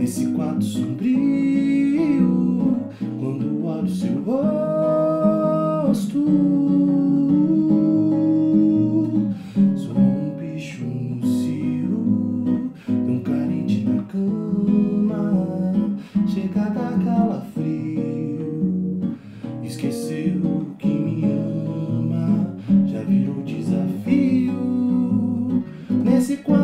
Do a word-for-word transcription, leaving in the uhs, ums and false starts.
nesse quarto sombrio, quando olho seu rosto, sou um bicho no cio, tão carente na cama, chega a dar calafrio. Esqueceu que me ama, já virou desafio nesse quarto.